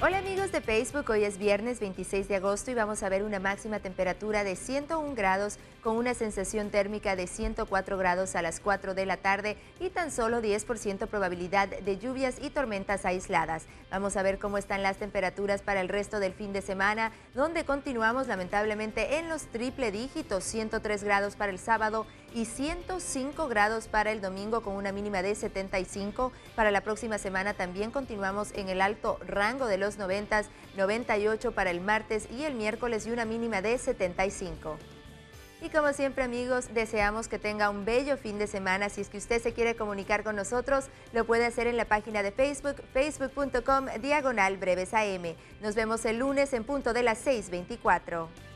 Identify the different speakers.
Speaker 1: Hola amigos de Facebook, hoy es viernes 26 de agosto y vamos a ver una máxima temperatura de 101 grados con una sensación térmica de 104 grados a las 4 de la tarde y tan solo 10% probabilidad de lluvias y tormentas aisladas. Vamos a ver cómo están las temperaturas para el resto del fin de semana, donde continuamos lamentablemente en los triple dígitos, 103 grados para el sábado y 105 grados para el domingo con una mínima de 75. Para la próxima semana también continuamos en el alto rango de los 90, 98 para el martes y el miércoles y una mínima de 75. Y como siempre amigos, deseamos que tenga un bello fin de semana. Si es que usted se quiere comunicar con nosotros, lo puede hacer en la página de Facebook, facebook.com/brevesam. Nos vemos el lunes en punto de las 6:24.